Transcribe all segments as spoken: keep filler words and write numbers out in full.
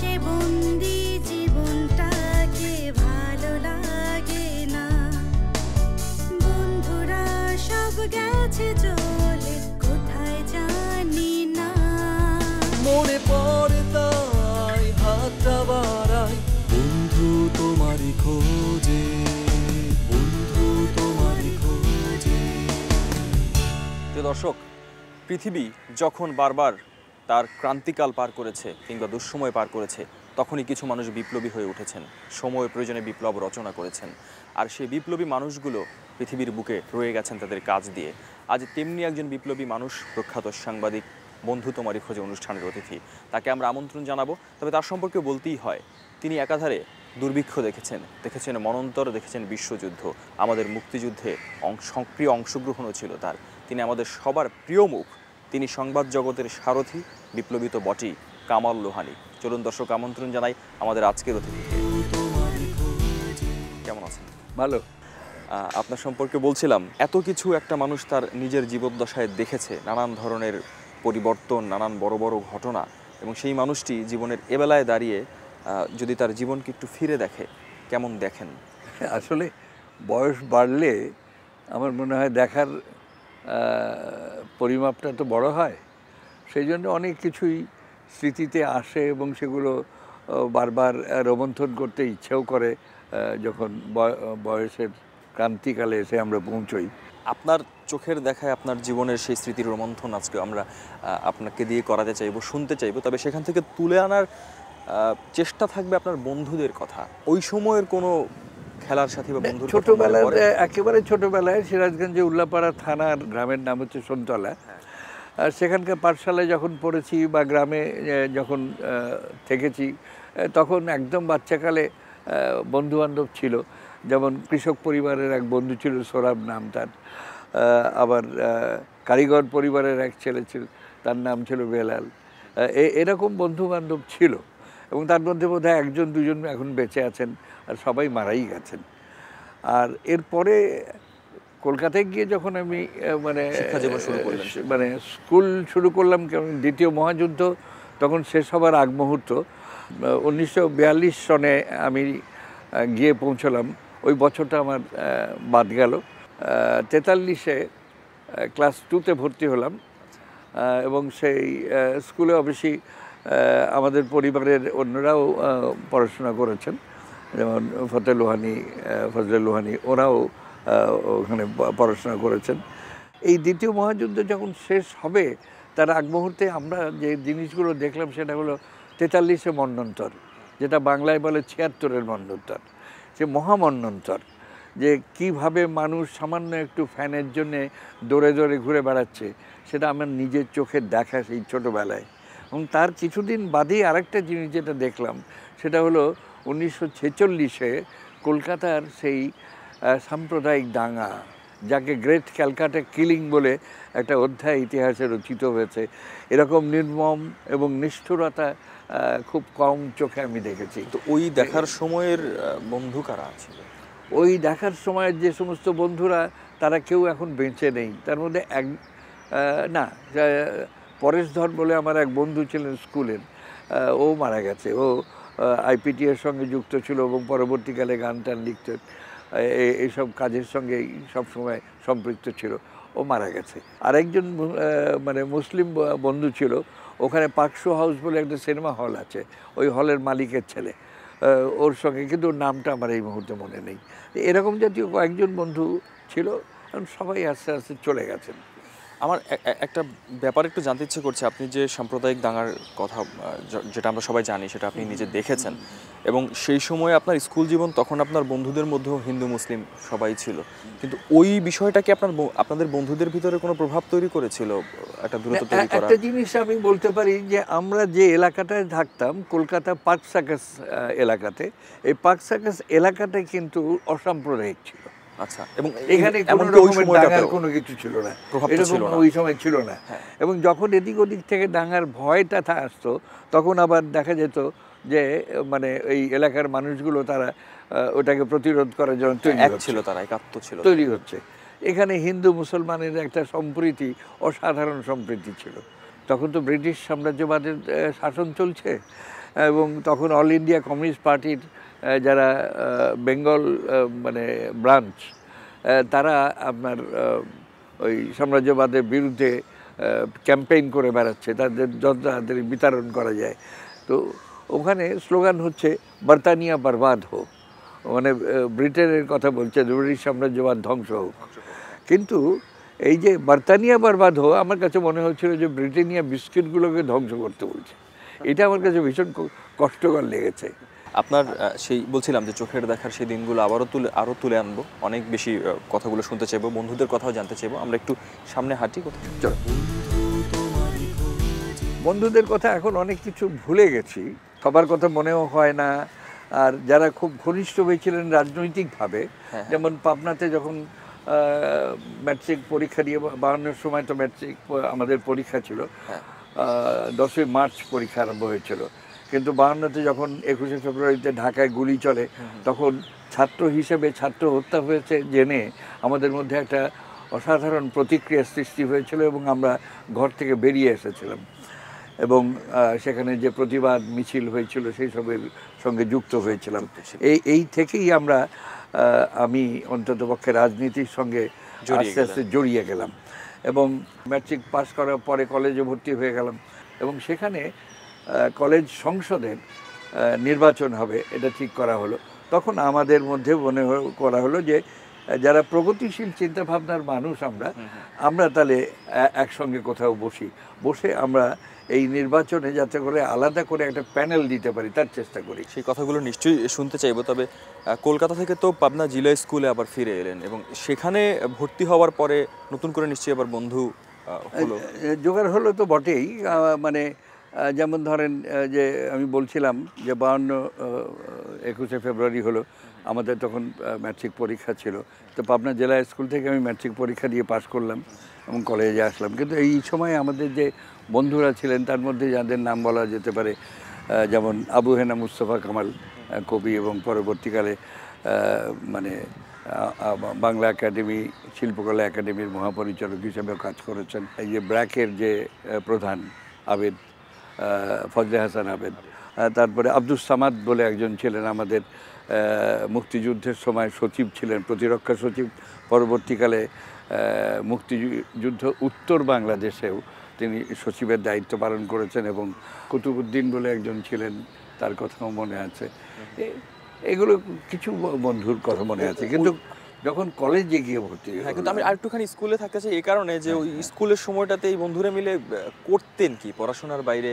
দেশে বন্দি জীবনটাকে ভালো লাগে না, বন্ধুরা সব গেছে চলে কোথায় জানি না। মনে পড়ে তাই হাতটা বাড়াই, বন্ধু তোমারই খোঁজে, বন্ধু তোমারই খোঁজে। প্রিয় দর্শক, পৃথিবী যখন বারবার তার ক্রান্তিকাল পার করেছে কিংবা দুঃসময় পার করেছে, তখনই কিছু মানুষ বিপ্লবী হয়ে উঠেছেন, সময় প্রয়োজনে বিপ্লব রচনা করেছেন। আর সেই বিপ্লবী মানুষগুলো পৃথিবীর বুকে রয়ে গেছেন তাদের কাজ দিয়ে। আজ তেমনি একজন বিপ্লবী মানুষ, প্রখ্যাত সাংবাদিক, বন্ধু তোমারই খোঁজে অনুষ্ঠানের অতিথি, তাকে আমরা আমন্ত্রণ জানাবো। তবে তার সম্পর্কে বলতেই হয়, তিনি একাধারে দুর্ভিক্ষ দেখেছেন, দেখেছেন মনন্তর, দেখেছেন বিশ্বযুদ্ধ, আমাদের মুক্তিযুদ্ধে সক্রিয় অংশগ্রহণও ছিল তার। তিনি আমাদের সবার প্রিয় মুখ, তিনি সংবাদ জগতের সারথি, বিপ্লবী তো বটেই, কামাল লোহানী। চলুন দর্শক, আমন্ত্রণ জানাই আমাদের আজকের অতিথিকে। কেমন আছেন? ভালো। আপনার সম্পর্কে বলছিলাম, এত কিছু একটা মানুষ তার নিজের জীবদ্দশায় দেখেছে, নানান ধরনের পরিবর্তন, নানান বড় বড় ঘটনা, এবং সেই মানুষটি জীবনের এবেলায় দাঁড়িয়ে যদি তার জীবনকে একটু ফিরে দেখে, কেমন দেখেন? আসলে বয়স বাড়লে আমার মনে হয় দেখার পরিমাপটা তো বড় হয়, সেই জন্য অনেক কিছুই স্মৃতিতে আসে এবং সেগুলো বারবার রোমন্থন করতে ইচ্ছেও করে যখন বয়সের ক্রান্তিকালে এসে আমরা পৌঁছই। আপনার চোখের দেখায় আপনার জীবনের সেই স্মৃতির রোমন্থন আজকে আমরা আপনাকে দিয়ে করাতে চাইবো, শুনতে চাইবো। তবে সেখান থেকে তুলে আনার চেষ্টা থাকবে আপনার বন্ধুদের কথা। ওই সময়ের কোনো খেলার সাথী বা বন্ধুর ছোটবেলায়, একেবারে ছোটবেলায় সিরাজগঞ্জে উল্লাপাড়া থানার গ্রামের নাম হচ্ছে সোনতলা, সেখানকার পাঠশালায় যখন পড়েছি বা গ্রামে যখন থেকেছি, তখন একদম বাচ্চাকালে বন্ধুবান্ধব ছিল। যেমন কৃষক পরিবারের এক বন্ধু ছিল, সোরাব নাম তার। আবার কারিগর পরিবারের এক ছেলে ছিল, তার নাম ছিল বেলাল। এরকম বন্ধুবান্ধব ছিল, এবং তার মধ্যে বোধহয় একজন দুজন এখন বেঁচে আছেন, আর সবাই মারাই গেছেন। আর এরপরে কলকাতায় গিয়ে যখন আমি মানে মানে স্কুল শুরু করলাম, কেমন দ্বিতীয় মহাযুদ্ধ তখন শেষ হবার আগ মুহূর্ত, উনিশশো বিয়াল্লিশ সনে আমি গিয়ে পৌঁছলাম। ওই বছরটা আমার বাদ গেল। তেতাল্লিশে ক্লাস টুতে ভর্তি হলাম, এবং সেই স্কুলে অবশ্যই আমাদের পরিবারের অন্যরাও পড়াশোনা করেছেন, যেমন ফতে লোহানি, ফজলে লোহানি, ওরাও ওখানে পড়াশোনা করেছেন। এই দ্বিতীয় মহাযুদ্ধ যখন শেষ হবে তার আগ মুহূর্তে আমরা যে জিনিসগুলো দেখলাম সেটা হলো তেতাল্লিশে মন্বন্তর, যেটা বাংলায় বলে ছিয়াত্তরের মন্বন্তর। সে মহামন্বন্তর, যে কিভাবে মানুষ সামান্য একটু ফ্যানের জন্যে দৌড়ে দৌড়ে ঘুরে বেড়াচ্ছে, সেটা আমার নিজের চোখে দেখা সেই ছোটোবেলায়। এবং তার কিছুদিন বাদেই আরেকটা জিনিস যেটা দেখলাম, সেটা হলো উনিশশো ছেচল্লিশে কলকাতার সেই সাম্প্রদায়িক দাঙ্গা, যাকে গ্রেট ক্যালকাটা কিলিং বলে একটা অধ্যায় ইতিহাসে রচিত হয়েছে। এরকম নির্মম এবং নিষ্ঠুরতা খুব কম চোখে আমি দেখেছি। তো ওই দেখার সময়ের বন্ধু কারা ছিল? ওই দেখার সময়ের যে সমস্ত বন্ধুরা, তারা কেউ এখন বেঁচে নেই। তার মধ্যে এক না, পরেশ ধর বলে আমার এক বন্ধু ছিলেন স্কুলের, ও মারা গেছে। ও আইপিটি এর সঙ্গে যুক্ত ছিল এবং পরবর্তীকালে গান টান লিখত, এইসব কাজের সঙ্গে সবসময় সম্পৃক্ত ছিল। ও মারা গেছে। আরেকজন মানে মুসলিম বন্ধু ছিল, ওখানে পাকশো হাউস বলে একটা সিনেমা হল আছে, ওই হলের মালিকের ছেলে, ওর সঙ্গে, কিন্তু নামটা আমার এই মুহূর্তে মনে নেই। এরকম জাতীয় কয়েকজন বন্ধু ছিল, সবাই আস্তে আস্তে চলে গেছেন। আমার একটা ব্যাপার একটু জানতে ইচ্ছে করছে, আপনি যে সাম্প্রদায়িক দাঙ্গার কথা, যেটা আমরা সবাই জানি, সেটা আপনি নিজে দেখেছেন, এবং সেই সময় আপনার স্কুল জীবন, তখন আপনার বন্ধুদের মধ্যেও হিন্দু মুসলিম সবাই ছিল, কিন্তু ওই বিষয়টা কি আপনার আপনাদের বন্ধুদের ভিতরে কোনো প্রভাব তৈরি করেছিল, একটা দূরত্ব তৈরি করা? একটা জিনিস আমি বলতে পারি যে আমরা যে এলাকাটায় থাকতাম, কলকাতা পার্ক সার্কাস এলাকাতে, এই পার্ক সার্কাস এলাকাটাই কিন্তু অসাম্প্রদায়িক ছিল। আচ্ছা, এবং এখানে কোনো রকমের দাঙ্গার কোনো কিছু ছিল না, এরকম ওই সময় ছিল না। এবং যখন এদিক ওদিক থেকে দাঙ্গার ভয়টা আসতো, তখন আবার দেখা যেত যে মানে এই এলাকার মানুষগুলো তারা ওটাকে প্রতিরোধ করার জন্য তৈরি ছিল, তারা একাত্ম ছিল, তৈরি হচ্ছে। এখানে হিন্দু মুসলমানের একটা সম্প্রীতি, অসাধারণ সম্প্রীতি ছিল। তখন তো ব্রিটিশ সাম্রাজ্যবাদের শাসন চলছে, এবং তখন অল ইন্ডিয়া কমিউনিস্ট পার্টির যারা বেঙ্গল মানে ব্রাঞ্চ, তারা আপনার ওই সাম্রাজ্যবাদের বিরুদ্ধে ক্যাম্পেইন করে বেড়াচ্ছে, তাদের যত তাড়াতাড়ি বিতরণ করা যায়। তো ওখানে স্লোগান হচ্ছে বার্তানিয়া বরবাদ হোক, মানে ব্রিটেনের কথা বলছে, ব্রিটিশ সাম্রাজ্যবাদ ধ্বংস হোক। কিন্তু এই যে বার্তানিয়া বরবাদ হোক, আমার কাছে মনে হচ্ছিল যে ব্রিটানিয়া বিস্কিটগুলোকে ধ্বংস করতে বলছে। এটা আমার কাছে ভীষণ কষ্টকর লেগেছে। আপনার সেই বলছিলাম যে চোখের দেখার সেই দিনগুলো আবারও তুলে আরও তুলে আনবো, অনেক বেশি কথাগুলো শুনতে চাইবো, বন্ধুদের কথাও জানতে চাইবো। আমরা একটু সামনে হাঁটি, কোথাও চলো। বন্ধুদের কথা এখন অনেক কিছু ভুলে গেছি, সবার কথা মনেও হয় না। আর যারা খুব ঘনিষ্ঠ হয়েছিলেন রাজনৈতিকভাবে, যেমন পাবনাতে যখন ম্যাট্রিক পরীক্ষা দিয়ে, বাহান্নর সময় তো ম্যাট্রিক আমাদের পরীক্ষা ছিল, দশই মার্চ পরীক্ষা আরম্ভ হয়েছিল, কিন্তু বাহান্নতে যখন একুশে ফেব্রুয়ারিতে ঢাকায় গুলি চলে, তখন ছাত্র হিসেবে ছাত্র হত্যা হয়েছে জেনে আমাদের মধ্যে একটা অসাধারণ প্রতিক্রিয়া সৃষ্টি হয়েছিল এবং আমরা ঘর থেকে বেরিয়ে এসেছিলাম এবং সেখানে যে প্রতিবাদ মিছিল হয়েছিল সেই সবের সঙ্গে যুক্ত হয়েছিলাম। এই এই থেকেই আমরা আমি অন্ততপক্ষে রাজনীতির সঙ্গে আস্তে আস্তে জড়িয়ে গেলাম এবং ম্যাট্রিক পাস করার পরে কলেজে ভর্তি হয়ে গেলাম এবং সেখানে কলেজ সংসদের নির্বাচন হবে এটা ঠিক করা হলো। তখন আমাদের মধ্যে মনে করা হলো যে যারা প্রগতিশীল চিন্তাভাবনার মানুষ আমরা আমরা তাহলে একসঙ্গে কোথাও বসি, বসে আমরা এই নির্বাচনে যাতে করে আলাদা করে একটা প্যানেল দিতে পারি তার চেষ্টা করি। সেই কথাগুলো নিশ্চয়ই শুনতে চাইবো। তবে কলকাতা থেকে তো পাবনা জিলা স্কুলে আবার ফিরে এলেন এবং সেখানে ভর্তি হওয়ার পরে নতুন করে নিশ্চয়ই আবার বন্ধু হলো, জোগাড় হলো তো বটেই। মানে যেমন ধরেন যে আমি বলছিলাম যে বাহান্ন একুশে ফেব্রুয়ারি হলো, আমাদের তখন ম্যাট্রিক পরীক্ষা ছিল, তো পাবনা জেলা স্কুল থেকে আমি ম্যাট্রিক পরীক্ষা দিয়ে পাশ করলাম এবং কলেজে আসলাম। কিন্তু এই সময় আমাদের যে বন্ধুরা ছিলেন তার মধ্যে যাদের নাম বলা যেতে পারে, যেমন আবু হেনা মুস্তফা কামাল কবি এবং পরবর্তীকালে মানে বাংলা একাডেমি, শিল্পকলা একাডেমির মহাপরিচালক হিসেবেও কাজ করেছেন। এই যে ব্র্যাকের যে প্রধান আবেদ, ফজলে হাসান আবেদ, তারপরে আব্দুস সামাদ বলে একজন ছিলেন আমাদের মুক্তিযুদ্ধের সময় সচিব ছিলেন, প্রতিরক্ষা সচিব, পরবর্তীকালে মুক্তিযুদ্ধ উত্তর বাংলাদেশেও তিনি সচিবের দায়িত্ব পালন করেছেন এবং কুতুবুদ্দিন বলে একজন ছিলেন, তার কথাও মনে আছে। এগুলো কিছু বন্ধুর কথা মনে আছে। কিন্তু যখন কলেজে গিয়ে ভর্তি, হ্যাঁ, কিন্তু আমি আরেকটুখানি স্কুলে থাকতে চাই এই কারণে যে ওই স্কুলের সময়টাতে এই বন্ধুরা মিলে করতেন কি পড়াশোনার বাইরে?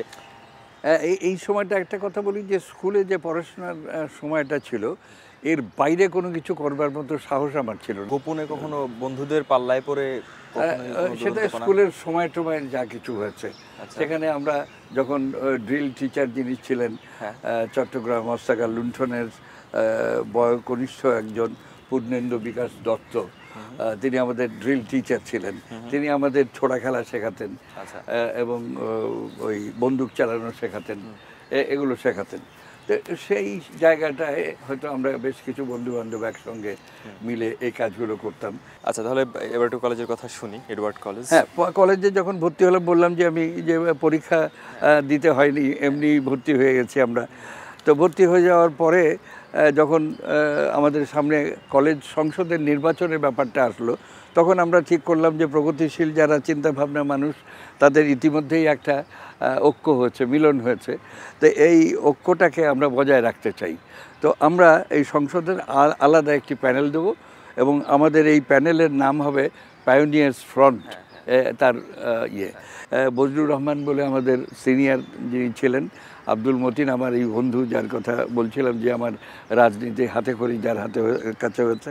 এই এই সময়টা একটা কথা বলি যে স্কুলে যে পড়াশোনার সময়টা ছিল এর বাইরে কোনো কিছু করবার মতো সাহস আমার ছিল না। গোপনে কখনো বন্ধুদের পাল্লায় পড়ে? সেটা স্কুলের সময় টময় যা কিছু হয়েছে, সেখানে আমরা যখন ড্রিল টিচার যিনি ছিলেন চট্টগ্রাম হস্তাকার লুণ্ঠনের বয়োকনিষ্ঠ একজন পূর্ণেন্দু বিকাশ দত্ত, তিনি আমাদের ড্রিল টিচার ছিলেন, তিনি আমাদের ছোড়া খেলা শেখাতেন এবং ওই বন্দুক চালানো শেখাতেন, এগুলো শেখাতেন। তো সেই জায়গাটায় হয়তো আমরা বেশ কিছু বন্ধু বান্ধব একসঙ্গে মিলে এই কাজগুলো করতাম। আচ্ছা, তাহলে এবার একটু কলেজের কথা শুনি। এডওয়ার্ড কলেজ, হ্যাঁ, কলেজে যখন ভর্তি হলাম বললাম যে আমি যে পরীক্ষা দিতে হয়নি, এমনি ভর্তি হয়ে গেছি আমরা। তো ভর্তি হয়ে যাওয়ার পরে যখন আমাদের সামনে কলেজ সংসদের নির্বাচনের ব্যাপারটা আসলো, তখন আমরা ঠিক করলাম যে প্রগতিশীল যারা চিন্তাভাবনা মানুষ তাদের ইতিমধ্যেই একটা ঐক্য হয়েছে, মিলন হয়েছে, তো এই ঐক্যটাকে আমরা বজায় রাখতে চাই। তো আমরা এই সংসদের আলাদা একটি প্যানেল দেব এবং আমাদের এই প্যানেলের নাম হবে পায়োনিয়ার্স ফ্রন্ট। তার ইয়ে বজলুর রহমান বলে আমাদের সিনিয়র যিনি ছিলেন, আব্দুল মতিন আমার এই বন্ধু যার কথা বলছিলাম যে আমার রাজনীতি হাতে খড়ি যার হাতে কাছে হয়েছে,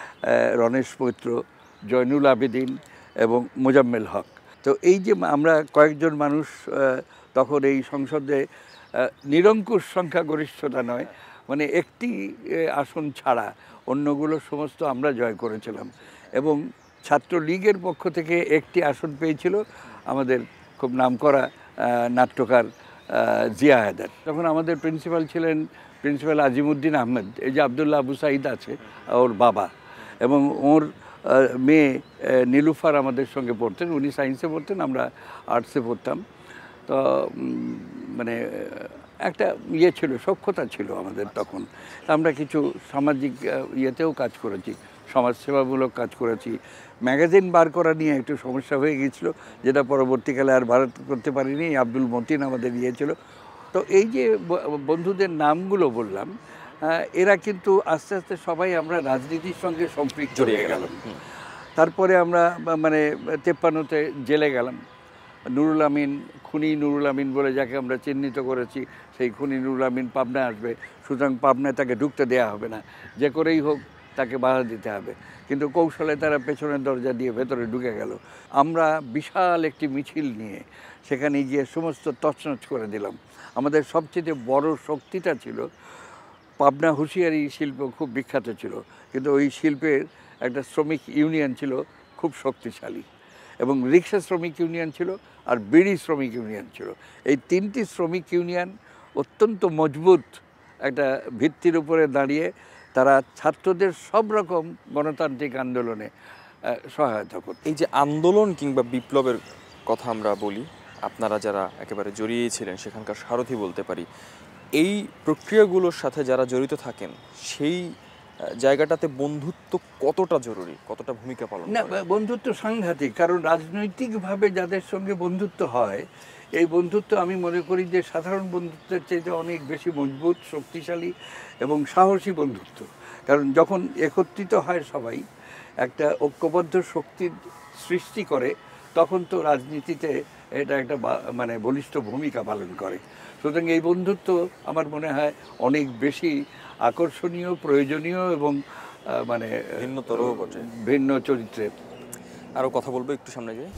রণেশ মৈত্র, জয়নুল আবেদিন এবং মোজাম্মেল হক। তো এই যে আমরা কয়েকজন মানুষ তখন এই সংসদে নিরঙ্কুশ সংখ্যাগরিষ্ঠতা নয়, মানে একটি আসন ছাড়া অন্যগুলো সমস্ত আমরা জয় করেছিলাম এবং ছাত্রলীগের পক্ষ থেকে একটি আসন পেয়েছিল আমাদের খুব নামকরা নাট্যকার জিয়া হায়দার। তখন আমাদের প্রিন্সিপাল ছিলেন প্রিন্সিপাল আজিমুদ্দিন আহমেদ, এই যে আবদুল্লাহ আবু সাইদ আছে ওর বাবা, এবং ওর মেয়ে নীলুফার আমাদের সঙ্গে পড়তেন। উনি সায়েন্সে পড়তেন, আমরা আর্টসে পড়তাম। তো মানে একটা ইয়ে ছিল, সক্ষতা ছিল আমাদের তখন। আমরা কিছু সামাজিক ইয়েতেও কাজ করেছি, সমাজসেবামূলক কাজ করেছি। ম্যাগাজিন বার করা নিয়ে একটু সমস্যা হয়ে গিয়েছিল, যেটা পরবর্তীকালে আর বার করতে পারিনি। আব্দুল মতিন আমাদের ইয়ে ছিল। তো এই যে বন্ধুদের নামগুলো বললাম, এরা কিন্তু আস্তে আস্তে সবাই আমরা রাজনীতির সঙ্গে সম্পৃক্ত হয়ে গেলাম। তারপরে আমরা মানে তেপ্পান্নতে জেলে গেলাম। নুরুল আমিন, খুনি নুরুল আমিন বলে যাকে আমরা চিহ্নিত করেছি, সেই খুনি নুরুল আমিন পাবনায় আসবে, সুতরাং পাবনায় তাকে ঢুকতে দেওয়া হবে না, যে করেই হোক তাকে বাধা দিতে হবে। কিন্তু কৌশলে তারা পেছনের দরজা দিয়ে ভেতরে ঢুকে গেল। আমরা বিশাল একটি মিছিল নিয়ে সেখানে গিয়ে সমস্ত তছনছ করে দিলাম। আমাদের সবচেয়ে বড় শক্তিটা ছিল পাবনা হুঁশিয়ারি শিল্প, খুব বিখ্যাত ছিল, কিন্তু ওই শিল্পের একটা শ্রমিক ইউনিয়ন ছিল খুব শক্তিশালী, এবং রিক্সা শ্রমিক ইউনিয়ন ছিল, আর বিড়ি শ্রমিক ইউনিয়ন ছিল। এই তিনটি শ্রমিক ইউনিয়ন অত্যন্ত মজবুত একটা ভিত্তির উপরে দাঁড়িয়ে তারা ছাত্রদের সব রকম গণতান্ত্রিক আন্দোলনে সহায়তা করত। এই যে আন্দোলন কিংবা বিপ্লবের কথা আমরা বলি, আপনারা যারা একেবারে জড়িয়ে ছিলেন সেখানকার সারথি বলতে পারি, এই প্রক্রিয়াগুলোর সাথে যারা জড়িত থাকেন সেই জায়গাটাতে বন্ধুত্ব কতটা জরুরি, কতটা ভূমিকা পালন করে? না, বন্ধুত্ব সাংঘাতিক। কারণ রাজনৈতিকভাবে যাদের সঙ্গে বন্ধুত্ব হয়, এই বন্ধুত্ব আমি মনে করি যে সাধারণ বন্ধুত্বের চাইতে অনেক বেশি মজবুত, শক্তিশালী এবং সাহসী বন্ধুত্ব। কারণ যখন একত্রিত হয় সবাই, একটা ঐক্যবদ্ধ শক্তির সৃষ্টি করে, তখন তো রাজনীতিতে এটা একটা মানে বলিষ্ঠ ভূমিকা পালন করে। সুতরাং এই বন্ধুত্ব আমার মনে হয় অনেক বেশি আকর্ষণীয়, প্রয়োজনীয় এবং মানে ভিন্নতরও বটে, ভিন্ন চরিত্রের। আরও কথা বলবো একটু সামনে গিয়ে।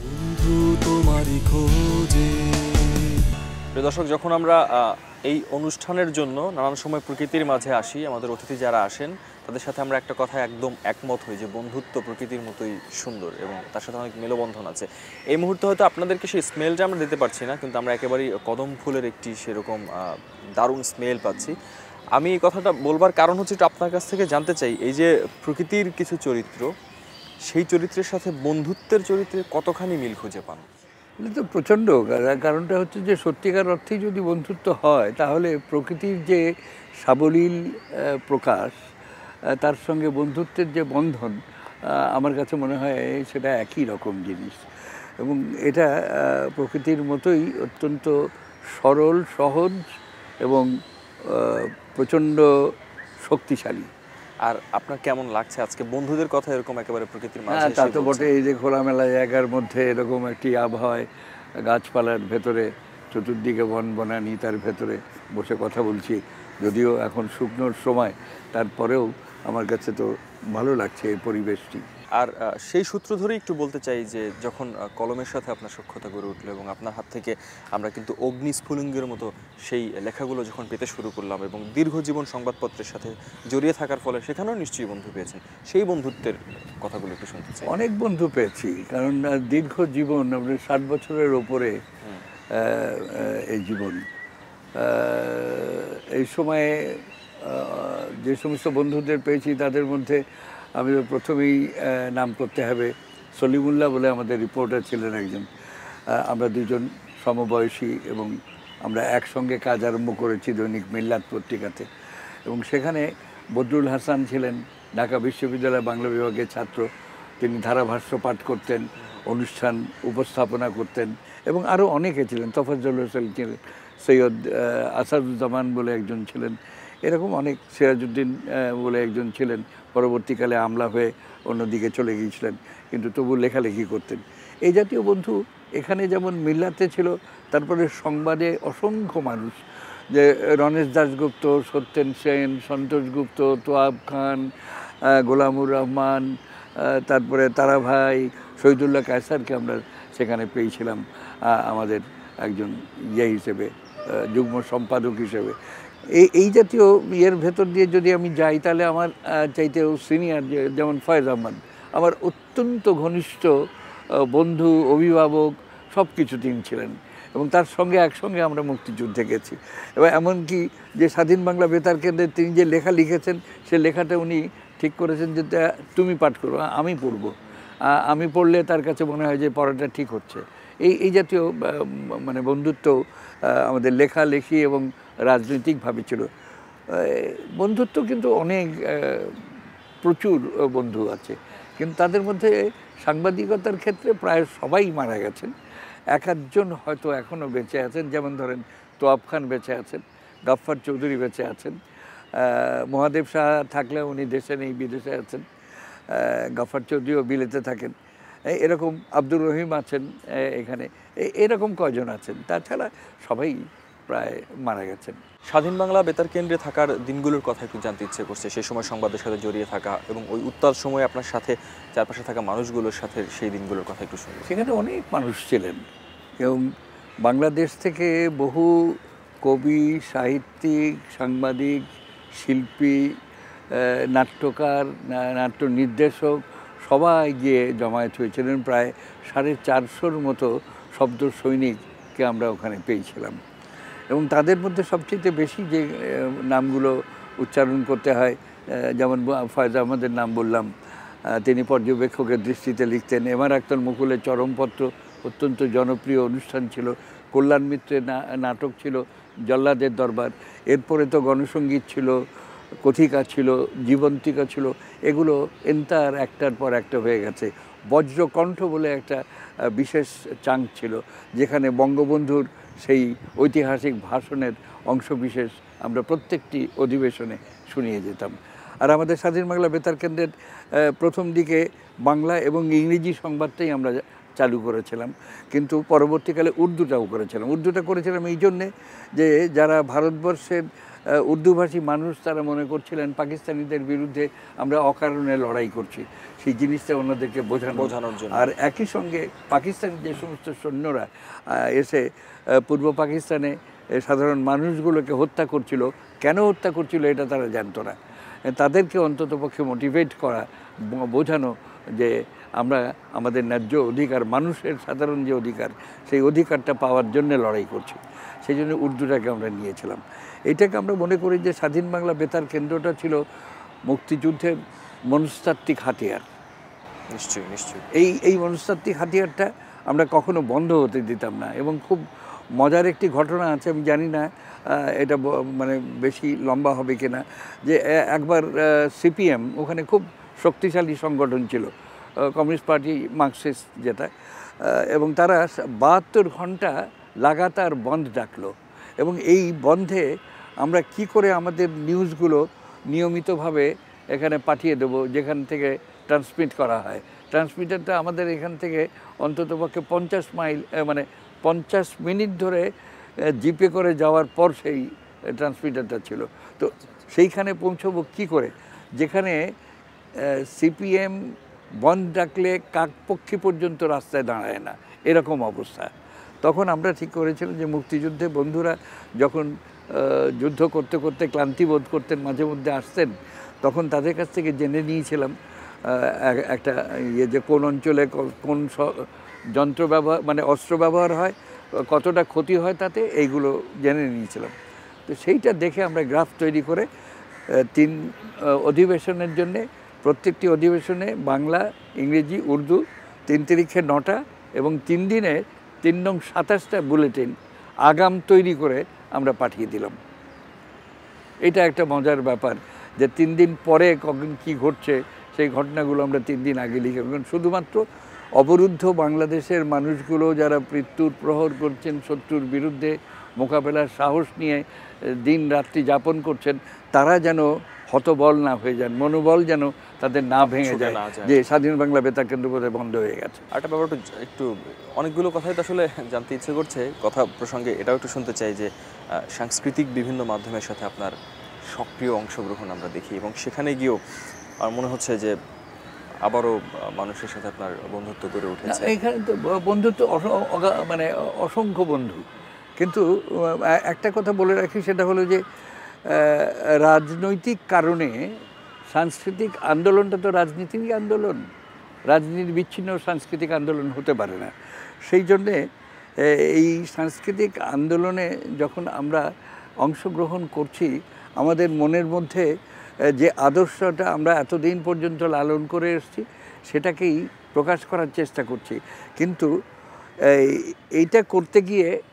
প্রিয় দর্শক, যখন আমরা এই অনুষ্ঠানের জন্য নানান সময় প্রকৃতির মাঝে আসি, আমাদের অতিথি যারা আসেন তাদের সাথে আমরা একটা কথা একদম একমত হই যে বন্ধুত্ব প্রকৃতির মতোই সুন্দর এবং তার সাথে অনেক মেলবন্ধন আছে। এই মুহূর্তে হয়তো আপনাদেরকে সেই স্মেলটা আমরা দিতে পারছি না, কিন্তু আমরা একেবারেই কদম ফুলের একটি সেরকম দারুণ স্মেল পাচ্ছি। আমি এই কথাটা বলবার কারণ হচ্ছে একটু আপনার কাছ থেকে জানতে চাই, এই যে প্রকৃতির কিছু চরিত্র, সেই চরিত্রের সাথে বন্ধুত্বের চরিত্রে কতখানি মিল খুঁজে পান? এটা তো প্রচণ্ড। কারণটা হচ্ছে যে সত্যিকার অর্থেই যদি বন্ধুত্ব হয়, তাহলে প্রকৃতির যে সাবলীল প্রকাশ, তার সঙ্গে বন্ধুত্বের যে বন্ধন, আমার কাছে মনে হয় সেটা একই রকম জিনিস। এবং এটা প্রকৃতির মতোই অত্যন্ত সরল, সহজ এবং প্রচণ্ড শক্তিশালী। আর আপনার কেমন লাগছে আজকে বন্ধুদের কথা এরকম একেবারে প্রকৃতির মাঝে? হ্যাঁ, তা তো বটে। এই যে খোলামেলা জায়গার মধ্যে এরকম একটি আবহাওয়ায়, গাছপালার ভেতরে, চতুর্দিকে বন বনানি, তার ভেতরে বসে কথা বলছি, যদিও এখন শুকনোর সময়, তারপরেও আমার কাছে তো ভালো লাগছে এই পরিবেশটি। আর সেই সূত্র ধরেই একটু বলতে চাই যে যখন কলমের সাথে আপনার সখ্যতা গড়ে উঠলো এবং আপনার হাত থেকে আমরা কিন্তু অগ্নিস্ফুলিঙ্গের মতো সেই লেখাগুলো যখন পেতে শুরু করলাম এবং দীর্ঘজীবন সংবাদপত্রের সাথে জড়িয়ে থাকার ফলে সেখানেও নিশ্চয়ই বন্ধু পেয়েছেন, সেই বন্ধুত্বের কথাগুলো একটু শুনতে চাই। অনেক বন্ধু পেয়েছি, কারণ দীর্ঘ জীবন, আপনার ষাট বছরের ওপরে এই জীবন। এই সময়ে যে সমস্ত বন্ধুদের পেয়েছি তাদের মধ্যে আমি প্রথমেই নাম করতে হবে সলিমুল্লাহ বলে আমাদের রিপোর্টার ছিলেন একজন। আমরা দুজন সমবয়সী এবং আমরা একসঙ্গে কাজ আরম্ভ করেছি দৈনিক মিল্লাত পত্রিকাতে, এবং সেখানে বদরুল হাসান ছিলেন ঢাকা বিশ্ববিদ্যালয় বাংলা বিভাগের ছাত্র। তিনি ধারাভাষ্য পাঠ করতেন, অনুষ্ঠান উপস্থাপনা করতেন, এবং আরও অনেকে ছিলেন। তফাজ্জল হোসেন ছিলেন, সৈয়দ আসাদুজ্জামান বলে একজন ছিলেন, এরকম অনেক, সিরাজউদ্দিন বলে একজন ছিলেন, পরবর্তীকালে আমলা হয়ে অন্যদিকে চলে গিয়েছিলেন, কিন্তু তবু লেখালেখি করতেন। এই জাতীয় বন্ধু এখানে যেমন মিল্লাতে ছিল, তারপরে সংবাদে অসংখ্য মানুষ, যে রণেশ দাশগুপ্ত, সত্যেন সেন, সন্তোষ গুপ্ত, তোয়াব খান, গোলামুর রহমান, তারপরে তারাভাই, শহীদুল্লাহ কায়সারকে আমরা সেখানে পেয়েছিলাম আমাদের একজন ইয়ে হিসেবে, যুগ্ম সম্পাদক হিসেবে। এই এই জাতীয় ইয়ের ভেতর দিয়ে যদি আমি যাই, তাহলে আমার চাইতেও সিনিয়র যেমন ফয়েজ আহমদ আমার অত্যন্ত ঘনিষ্ঠ বন্ধু, অভিভাবক, সব কিছু তিনি ছিলেন, এবং তার সঙ্গে একসঙ্গে আমরা মুক্তিযুদ্ধে গেছি। এবং এমনকি যে স্বাধীন বাংলা বেতার কেন্দ্রে তিনি যে লেখা লিখেছেন, সে লেখাটা উনি ঠিক করেছেন যে তুমি পাঠ করো, আমি পড়ব, আমি পড়লে তার কাছে মনে হয় যে পড়াটা ঠিক হচ্ছে। এই এই জাতীয় মানে বন্ধুত্ব আমাদের লেখালেখি এবং রাজনৈতিকভাবে ছিল। বন্ধুত্ব কিন্তু অনেক প্রচুর বন্ধু আছে, কিন্তু তাদের মধ্যে সাংবাদিকতার ক্ষেত্রে প্রায় সবাই মারা গেছেন। এক আধজন হয়তো এখনও বেঁচে আছেন, যেমন ধরেন তোয়াব খান বেঁচে আছেন, গাফফার চৌধুরী বেঁচে আছেন, মহাদেব শাহ থাকলে উনি দেশে নেই, বিদেশে আছেন, গাফফার চৌধুরীও বিলেতে থাকেন, এরকম আব্দুর রহিম আছেন এখানে, এরকম কয়জন আছেন, তাছাড়া সবাই প্রায় মারা গেছেন। স্বাধীন বাংলা বেতার কেন্দ্রে থাকার দিনগুলোর কথা একটু জানতে ইচ্ছে করছে, সেই সময় সংবাদের সাথে জড়িয়ে থাকা এবং ওই উত্তাল সময়ে আপনার সাথে চারপাশে থাকা মানুষগুলোর সাথে সেই দিনগুলোর কথা একটু শুনি। সেখানে অনেক মানুষ ছিলেন এবং বাংলাদেশ থেকে বহু কবি, সাহিত্যিক, সাংবাদিক, শিল্পী, নাট্যকার, নাট্য নির্দেশক সবাই গিয়ে জমায়েত হয়েছিলেন। প্রায় সাড়ে চারশোর মতো শব্দ সৈনিককে আমরা ওখানে পেয়েছিলাম এবং তাদের মধ্যে সবচেয়ে বেশি যে নামগুলো উচ্চারণ করতে হয়, যেমন ফয়েজ আহমদের নাম বললাম, তিনি পর্যবেক্ষকের দৃষ্টিতে লিখতেন। এমার আক্তার মুকুলের চরমপত্র অত্যন্ত জনপ্রিয় অনুষ্ঠান ছিল। কল্যাণ মিত্রের নাটক ছিল জল্লাদের দরবার, এরপরে তো গণসঙ্গীত ছিল, কথিকা ছিল, জীবন্তিকা ছিল, এগুলো এন্তার একটার পর একটা হয়ে গেছে। বজ্রকণ্ঠ বলে একটা বিশেষ চাঙ্ক ছিল, যেখানে বঙ্গবন্ধুর সেই ঐতিহাসিক ভাষণের অংশবিশেষ আমরা প্রত্যেকটি অধিবেশনে শুনিয়ে যেতাম। আর আমাদের স্বাধীন বাংলা বেতার কেন্দ্রের প্রথম দিকে বাংলা এবং ইংরেজি সংবাদটাই আমরা চালু করেছিলাম, কিন্তু পরবর্তীকালে উর্দুটাও করেছিলাম। উর্দুটা করেছিলাম এই জন্যে যে যারা ভারতবর্ষের উর্দুভাষী মানুষ তারা মনে করছিলেন পাকিস্তানিদের বিরুদ্ধে আমরা অকারণে লড়াই করছি, সেই জিনিসটা ওনাদেরকে বোঝানো বোঝানোর জন্য। আর একই সঙ্গে পাকিস্তানি যে সমস্ত সৈন্যরা এসে পূর্ব পাকিস্তানে সাধারণ মানুষগুলোকে হত্যা করছিল, কেন হত্যা করছিল এটা তারা জানতো না, তাদেরকে অন্ততপক্ষে মোটিভেট করা, বোঝানো যে আমরা আমাদের ন্যায্য অধিকার, মানুষের সাধারণ যে অধিকার, সেই অধিকারটা পাওয়ার জন্য লড়াই করছি। সেই জন্য উর্দুটাকে আমরা নিয়েছিলাম। এটাকে আমরা মনে করি যে স্বাধীন বাংলা বেতার কেন্দ্রটা ছিল মুক্তিযুদ্ধের মনস্তাত্ত্বিক হাতিয়ার। নিশ্চয়ই নিশ্চয়ই এই এই মনস্তাত্ত্বিক হাতিয়ারটা আমরা কখনো বন্ধ হতে দিতাম না। এবং খুব মজার একটি ঘটনা আছে, আমি জানি না এটা মানে বেশি লম্বা হবে কিনা, যে একবার সিপিএম ওখানে খুব শক্তিশালী সংগঠন ছিল, কমিউনিস্ট পার্টি মার্কসিস্ট যেটা, এবং তারা বাহাত্তর ঘন্টা লাগাতার বন্ধ ডাকলো। এবং এই বন্ধে আমরা কি করে আমাদের নিউজগুলো নিয়মিতভাবে এখানে পাঠিয়ে দেবো, যেখান থেকে ট্রান্সমিট করা হয়। ট্রান্সমিটারটা আমাদের এখান থেকে অন্ততপক্ষে পঞ্চাশ মাইল মানে পঞ্চাশ মিনিট ধরে জিপে করে যাওয়ার পর সেই ট্রান্সমিটারটা ছিল। তো সেইখানে পৌঁছবো কি করে, যেখানে সিপিএম বন্ধ ডাকলে কাকপক্ষী পর্যন্ত রাস্তায় দাঁড়ায় না, এরকম অবস্থা। তখন আমরা ঠিক করেছিলাম যে মুক্তিযুদ্ধে বন্ধুরা যখন যুদ্ধ করতে করতে ক্লান্তি বোধ করতেন, মাঝে মধ্যে আসতেন, তখন তাদের কাছ থেকে জেনে নিয়েছিলাম একটা ইয়ে যে কোন অঞ্চলে কোন যন্ত্র ব্যবহার মানে অস্ত্র ব্যবহার হয়, কতটা ক্ষতি হয় তাতে, এইগুলো জেনে নিয়েছিলাম। তো সেইটা দেখে আমরা গ্রাফ তৈরি করে তিন অধিবেশনের জন্যে, প্রত্যেকটি অধিবেশনে বাংলা, ইংরেজি, উর্দু তিন তারিখে নটা এবং তিন দিনে তিন নং সাতাশটা বুলেটিন আগাম তৈরি করে আমরা পাঠিয়ে দিলাম। এটা একটা মজার ব্যাপার যে তিন দিন পরে কখন কী ঘটছে সেই ঘটনাগুলো আমরা তিন দিন আগে লিখে, শুধুমাত্র অবরুদ্ধ বাংলাদেশের মানুষগুলো যারা মৃত্যুর প্রহর করছেন, শত্রুর বিরুদ্ধে মোকাবেলার সাহস নিয়ে দিন রাত্রি যাপন করছেন, তারা যেন হতবল না হয়ে যান, মনোবল যেন তাদের না ভেঙে যায় যে স্বাধীন বাংলা বেতার কেন্দ্র বোধহয় বন্ধ হয়ে গেছে। একটা ব্যাপারটা একটু অনেকগুলো কথাই তো আসলে জানতে ইচ্ছে করছে, কথা প্রসঙ্গে এটাও একটু শুনতে চাই যে সাংস্কৃতিক বিভিন্ন মাধ্যমের সাথে আপনার সক্রিয় অংশগ্রহণ আমরা দেখি এবং সেখানে গিয়েও আমার মনে হচ্ছে যে আবারও মানুষের সাথে আপনার বন্ধুত্ব গড়ে উঠেছে। এখানে তো বন্ধুত্ব মানে অসংখ্য বন্ধু, কিন্তু একটা কথা বলে রাখি, সেটা হলো যে রাজনৈতিক কারণে সাংস্কৃতিক আন্দোলনটা তো রাজনীতির আন্দোলন, রাজনীতির বিচ্ছিন্ন সাংস্কৃতিক আন্দোলন হতে পারে না। সেই জন্যে এই সাংস্কৃতিক আন্দোলনে যখন আমরা অংশগ্রহণ করছি, আমাদের মনের মধ্যে যে আদর্শটা আমরা এতদিন পর্যন্ত লালন করে এসেছি সেটাকেই প্রকাশ করার চেষ্টা করছি। কিন্তু এইটা করতে গিয়ে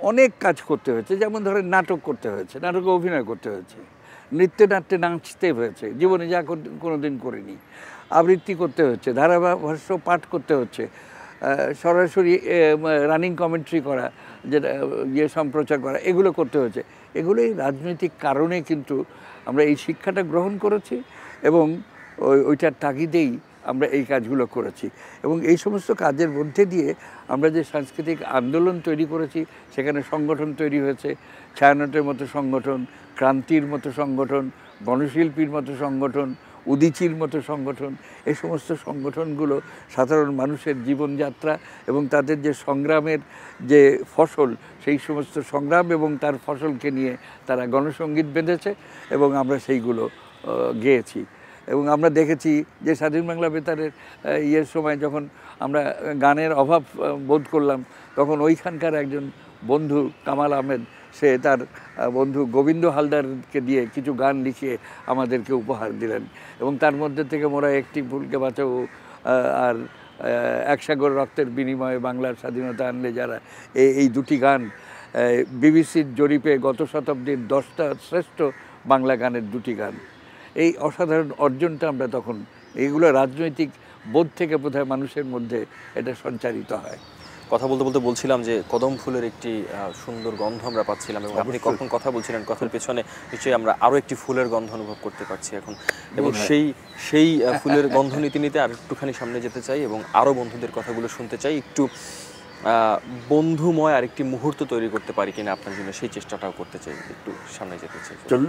অনেক কাজ করতে হয়েছে, যেমন ধরেন নাটক করতে হয়েছে, নাটকে অভিনয় করতে হয়েছে, নৃত্যে নাট্যে নাচতে হয়েছে, জীবনে যা কোনো দিন করিনি, আবৃত্তি করতে হচ্ছে, ধারাভাষ্য পাঠ করতে হচ্ছে, সরাসরি রানিং কমেন্ট্রি করা, যেটা ইয়ে সম্প্রচার করা, এগুলো করতে হচ্ছে। এগুলোই রাজনৈতিক কারণে কিন্তু আমরা এই শিক্ষাটা গ্রহণ করেছি এবং ওই ওইটার তাগিদেই আমরা এই কাজগুলো করেছি। এবং এই সমস্ত কাজের মধ্যে দিয়ে আমরা যে সাংস্কৃতিক আন্দোলন তৈরি করেছি, সেখানে সংগঠন তৈরি হয়েছে, ছায়ানটের মতো সংগঠন, ক্রান্তির মতো সংগঠন, গণশিল্পীর মতো সংগঠন, উদীচীর মতো সংগঠন। এই সমস্ত সংগঠনগুলো সাধারণ মানুষের জীবনযাত্রা এবং তাদের যে সংগ্রামের যে ফসল, সেই সমস্ত সংগ্রাম এবং তার ফসলকে নিয়ে তারা গণসঙ্গীত বেঁধেছে এবং আমরা সেইগুলো গেয়েছি। এবং আমরা দেখেছি যে স্বাধীন বাংলা বেতারের ইয়ের সময় যখন আমরা গানের অভাব বোধ করলাম, তখন ওইখানকার একজন বন্ধু কামাল আহমেদ, সে তার বন্ধু গোবিন্দ হালদারকে দিয়ে কিছু গান লিখিয়ে আমাদেরকে উপহার দিলেন। এবং তার মধ্যে থেকে মোরা একটি ভুলকে বাঁচাবো আর এক সাগর রক্তের বিনিময়ে বাংলার স্বাধীনতা আনলে যারা, এই এই দুটি গান বিবিসির জরিপে গত শতাব্দীর দশটা শ্রেষ্ঠ বাংলা গানের দুটি গান। এই অসাধারণ অর্জনটা আমরা তখন, এইগুলো রাজনৈতিক বোধ থেকে বোধহয় মানুষের মধ্যে এটা সঞ্চারিত হয়। কথা বলতে বলতে বলছিলাম যে কদম ফুলের একটি সুন্দর গন্ধ আমরা পাচ্ছিলাম এবং আপনি কখন কথা বলছিলেন, কথার পেছনে নিশ্চয়ই আমরা আরও একটি ফুলের গন্ধ অনুভব করতে পারছি এখন। এবং সেই সেই ফুলের গন্ধ নিতে নিতে আর একটুখানি সামনে যেতে চাই এবং আরও বন্ধুদের কথাগুলো শুনতে চাই, একটু বন্ধুময় আরেকটি মুহূর্ত তৈরি করতে পারি কিনা আপনার জন্য, সেই চেষ্টাটাও করতে চাই, একটু সামনে যেতে চাই। চলুন।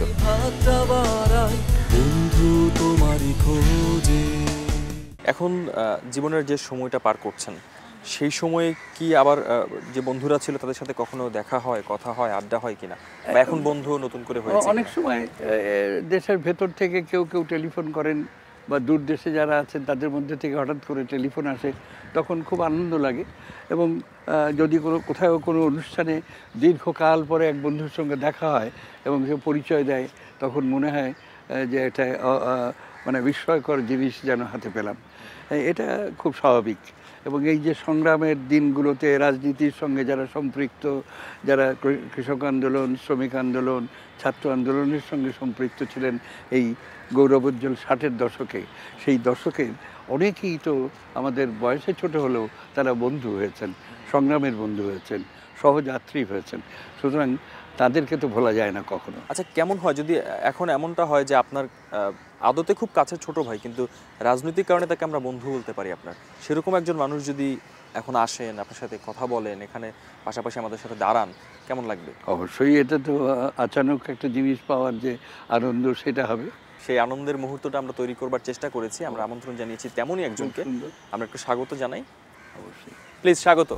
এখন জীবনের যে সময়টা পার করছেন, সেই সময়ে কি আবার যে বন্ধুরা ছিল তাদের সাথে কখনো দেখা হয়, কথা হয়, আড্ডা হয় কিনা, বা এখন বন্ধু নতুন করে হয়েছে? অনেক সময় দেশের ভেতর থেকে কেউ কেউ টেলিফোন করেন, বা দূর দেশে যারা আছেন তাদের মধ্যে থেকে হঠাৎ করে টেলিফোন আসে, তখন খুব আনন্দ লাগে। এবং যদি কোনো কোথাও কোনো অনুষ্ঠানে দীর্ঘকাল পরে এক বন্ধুর সঙ্গে দেখা হয় এবং সে পরিচয় দেয়, তখন মনে হয় যে এটা মানে বিস্ময়কর জিনিস যেন হাতে পেলাম। এটা খুব স্বাভাবিক। এবং এই যে সংগ্রামের দিনগুলোতে রাজনীতির সঙ্গে যারা সম্পৃক্ত, যারা কৃষক আন্দোলন, শ্রমিক আন্দোলন, ছাত্র আন্দোলনের সঙ্গে সম্পৃক্ত ছিলেন এই গৌরবোজ্জ্বল ষাটের দশকে, সেই দশকের অনেকেই তো আমাদের বয়সে ছোট হলেও তারা বন্ধু হয়েছেন, সংগ্রামের বন্ধু হয়েছেন, সহযাত্রী হয়েছেন। সুতরাং তাদেরকে তো ভোলা যায় না কখনো। আচ্ছা, কেমন হয় যদি এখন এমনটা হয় যে আপনার আদতে খুব কাছের ছোট ভাই, কিন্তু রাজনৈতিক কারণে তাকে আমরা বন্ধু বলতে পারি আপনার, সেরকম একজন মানুষ যদি এখন আসেন, আপনার সাথে কথা বলেন, এখানে পাশাপাশি আমাদের সাথে দাঁড়ান, কেমন লাগবে? অবশ্যই, এটা তো আচানক একটা জিনিস পাওয়ার যে আনন্দ, সেটা হবে। সেই আনন্দের মুহূর্তটা আমরা তৈরি করবার চেষ্টা করেছি, আমরা আমন্ত্রণ জানিয়েছি তেমনই একজনকে। আমরা একটু স্বাগত জানাই। অবশ্যই, প্লিজ স্বাগত।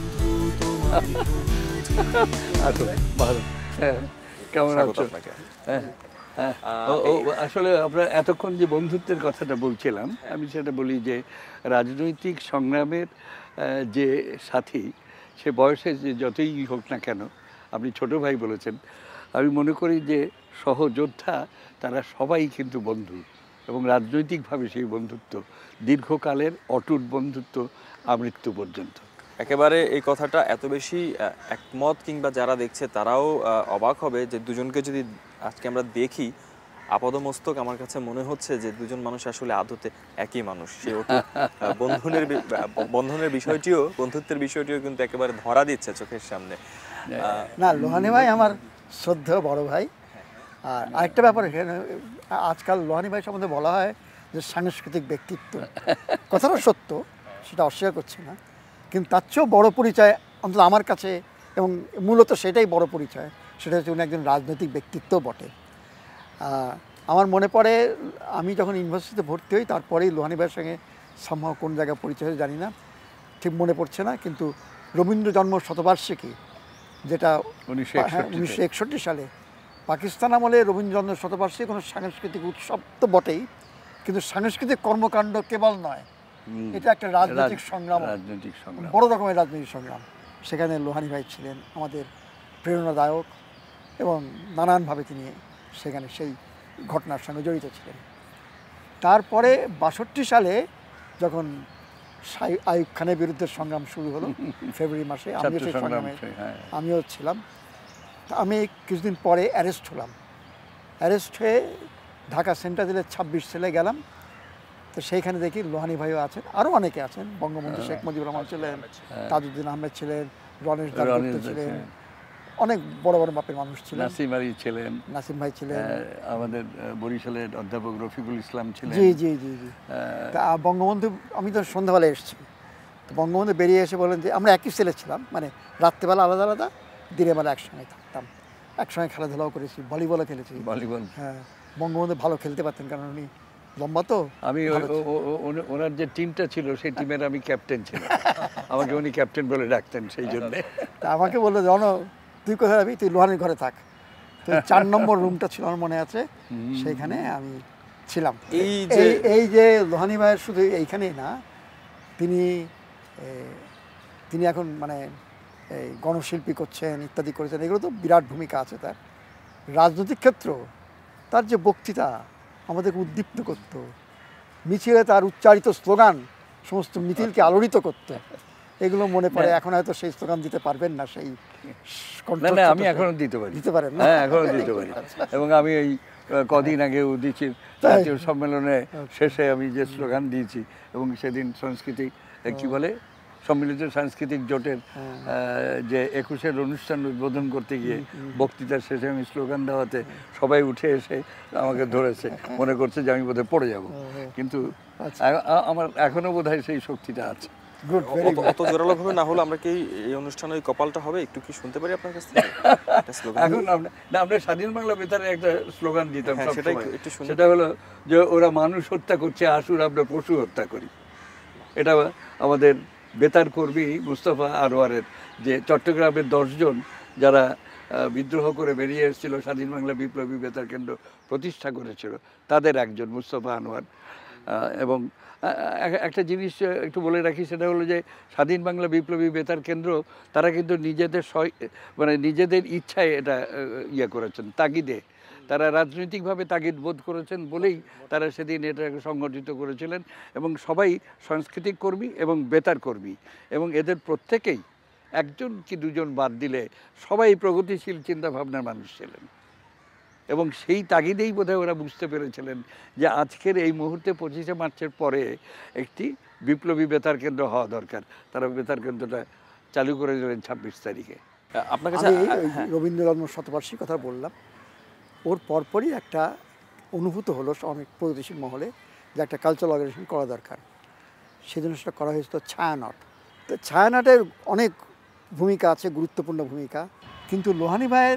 কেমন আছো? আসলে আমরা এতক্ষণ যে বন্ধুত্বের কথাটা বলছিলাম, আমি সেটা বলি যে রাজনৈতিক সংগ্রামের যে সাথী, সে বয়সে যে যতই হোক না কেন, আপনি ছোট ভাই বলেছেন, আমি মনে করি যে সহযোদ্ধা তারা সবাই কিন্তু বন্ধু, এবং রাজনৈতিকভাবে সেই বন্ধুত্ব দীর্ঘকালের অটুট বন্ধুত্ব আমৃত্যু পর্যন্ত। একেবারে এই কথাটা এত বেশি একমত, কিংবা যারা দেখছে তারাও অবাক হবে যে দুজনকে যদি আজকে আমরা দেখি আপাদমস্তক, আমার কাছে মনে হচ্ছে যে দুজন মানুষ আসলে আদতে একই মানুষ। সে বন্ধনের বন্ধনের বিষয়টিও, বন্ধুত্বের বিষয়টিও কিন্তু একেবারে ধরা দিচ্ছে চোখের সামনে। না, লোহানী ভাই আমার শ্রদ্ধেয় বড় ভাই। আর আরেকটা ব্যাপার, এখানে আজকাল লোহানী ভাই সম্বন্ধে বলা হয় যে সাংস্কৃতিক ব্যক্তিত্ব, কথাটা সত্য, সেটা অস্বীকার করছি না, কিন্তু তার চেয়েও বড় পরিচয় অন্তত আমার কাছে, এবং মূলত সেটাই বড় পরিচয়, সেটা হচ্ছে উনি একজন রাজনৈতিক ব্যক্তিত্ব বটে। আমার মনে পড়ে আমি যখন ইউনিভার্সিটিতে ভর্তি হই, তারপরেই লোহানী ভাইয়ের সঙ্গে সম্ভব কোন জায়গায় পরিচয় জানি না, ঠিক মনে পড়ছে না, কিন্তু রবীন্দ্র জন্ম শতবার্ষিকী, যেটা উনিশশো একষট্টি সালে পাকিস্তান আমলে রবীন্দ্র জন্ম শতবার্ষিকী, কোনো সাংস্কৃতিক উৎসব তো বটেই, কিন্তু সাংস্কৃতিক কর্মকাণ্ড কেবল নয়, এটা একটা রাজনৈতিক সংগ্রাম, রাজনৈতিক সংগ্রাম, বড় রকমের রাজনৈতিক সংগ্রাম। সেখানে লোহানী ভাই ছিলেন আমাদের প্রেরণাদায়ক, এবং নানানভাবে তিনি সেখানে সেই ঘটনার সঙ্গে জড়িত ছিলেন। তারপরে বাষট্টি সালে যখন সাই- আইয়ুব খানের বিরুদ্ধে সংগ্রাম শুরু হলো ফেব্রুয়ারি মাসে, আমিও ছাত্র সেই সংগ্রাম, সংগ্রামে হ্যাঁ। আমিও ছিলাম। তা আমি কিছুদিন পরে অ্যারেস্ট হলাম। অ্যারেস্ট হয়ে ঢাকা সেন্ট্রাল জেলের ছাব্বিশ সেলে গেলাম। তো সেইখানে দেখি লোহানী ভাইও আছেন, আরও অনেকে আছেন, বঙ্গবন্ধু শেখ মুজিবুর রহমান ছিলেন, তাজউদ্দিন আহমেদ ছিলেন, রণেশ দাশগুপ্ত রণেশ দাস, ছিলেন, হ্যাঁ। অনেক বড় বড় মাপের মানুষ ছিলেন, নাসিম আলী ছিলেন, নাসিম ভাই ছিলেন। আহ, আমাদের আহ, বরিশালের অধ্যাপক রফিকুল ইসলাম ছিলেন। জি জি জি জি আহ, তা বঙ্গবন্ধু, আমি তো সন্ধ্যাবেলা এসেছি, তো বঙ্গবন্ধু বেরিয়ে এসে বলেন যে আমরা একই সেলে ছিলাম, মানে রাত্রেবেলা আলাদা আলাদা, দিনের বেলা একসঙ্গে থাকতাম, একসঙ্গে খেলাধুলাও করেছি, ভলিবলও খেলেছি। ভলিবল। হ্যাঁ, বঙ্গবন্ধু ভালো খেলতে পারতেন, কারণ উনি লম্বা তো। আমি ওই- ভালো ও- ও- ও- ওনা- ওনার যে টিমটা ছিল সেই টিমের আমি ক্যাপ্টেন ছিলাম। আমাকে উনি ক্যাপ্টেন বলে ডাকতেন সেই জন্যে। তা আমাকে বললো যে অন তুই কোথায় যাবি, তুই লোহানির ঘরে থাক। তো চার নম্বর রুমটা ছিল আমার মনে আছে, সেইখানে আমি ছিলাম। এই যে এই এই যে লোহানী ভাইয়ের শুধু এইখানেই না, তিনি এ, তিনি এখন মানে এই গণশিল্পী করছেন, ইত্যাদি করেছেন, এগুলো তো বিরাট ভূমিকা আছে তার। রাজনৈতিক ক্ষেত্র, তার যে বক্তৃতা আমাদেরকে উদ্দীপ্ত করতো, মিছিলে তার উচ্চারিত স্লোগান সমস্ত মিছিলকে আলোড়িত করতো, এগুলো মনে পড়ে। এখন হয়তো সেই স্লোগান দিতে পারবেন না, সেই না না, কণ্ঠস্বরটা আমি এখনো দিতে পারি। দিতে পারেন না? হ্যাঁ, এখনো দিতে পারি। এবং আমি এই আহ, কদিন আগে দিচ্ছি জাতীয় সম্মেলনে শেষে আমি যে স্লোগান দিয়েছি, এবং সেদিন সংস্কৃতি আহ, কি বলে সম্মিলিত সাংস্কৃতিক জোটের আহ, যে একুশের অনুষ্ঠান উদ্বোধন করতে গিয়ে বক্তৃতার শেষে আমি স্লোগান দেওয়াতে সবাই উঠে এসে আমাকে ধরেছে, মনে করছে যে আমি বোধহয় পড়ে যাব, কিন্তু আ- আ- আমার এখনো বোধহয় সেই শক্তিটা আছে। গুড, ভেরি অত- অত জোরালো ভাবে না হলে আমরা কি এই অনুষ্ঠানে ওই কপালটা হবে, একটু কি শুনতে পারি আপনার কাছ থেকে একটা স্লোগান? এখন আমরা না, আমরা স্বাধীন বাংলা বেতারে একটা স্লোগান দিতাম হ্যাঁ, সব সেটাই সময়। একটু শুনি। সেটা হলো যে ওরা মানুষ হত্যা করছে, আসুন আমরা পশু হত্যা করি। এটা আমাদের বেতার কর্মী মুস্তফা আনোয়ারের, যে চট্টগ্রামের দশজন যারা আহ, বিদ্রোহ করে বেরিয়ে এসেছিল, স্বাধীন বাংলা বিপ্লবী বেতার কেন্দ্র প্রতিষ্ঠা করেছিল, তাদের একজন মুস্তফা আনোয়ার। আহ, এবং আহ, এক- একটা জিনিস আহ, একটু বলে রাখি, সেটা হলো যে স্বাধীন বাংলা বিপ্লবী বেতার কেন্দ্র তারা কিন্তু নিজেদের স্বই- মানে নিজেদের ইচ্ছায় এটা আহ, ইয়ে করেছেন, তাগিদে। তারা রাজনৈতিকভাবে তাগিদ বোধ করেছেন বলেই তারা সেদিন এটাকে সংগঠিত করেছিলেন, এবং সবাই সাংস্কৃতিক কর্মী এবং বেতার কর্মী, এবং এদের প্রত্যেকেই একজন কি দুজন বাদ দিলে সবাই প্রগতিশীল চিন্তাভাবনার মানুষ ছিলেন। এবং সেই তাগিদেই বোধহয় ওরা বুঝতে পেরেছিলেন যে আজকের এই মুহূর্তে পঁচিশে মার্চের পরে একটি বিপ্লবী বেতার কেন্দ্র হওয়া দরকার। তারা বেতার কেন্দ্রটা চালু করে দিলেন ছাব্বিশ তারিখে। আপনার কাছে আমি ওই রবীন্দ্রজন্ম শতবার্ষিকী কথা বললাম, ওর পরপরই একটা অনুভূত হলো অনেক প্রগতিশীল মহলে যে একটা কালচারাল অর্গানাইজেশন করা দরকার। সেজন্য সেটা করা হয়েছিল ছায়ানট। তো ছায়ানটের অনেক ভূমিকা আছে, গুরুত্বপূর্ণ ভূমিকা, কিন্তু লোহানী ভাইয়ের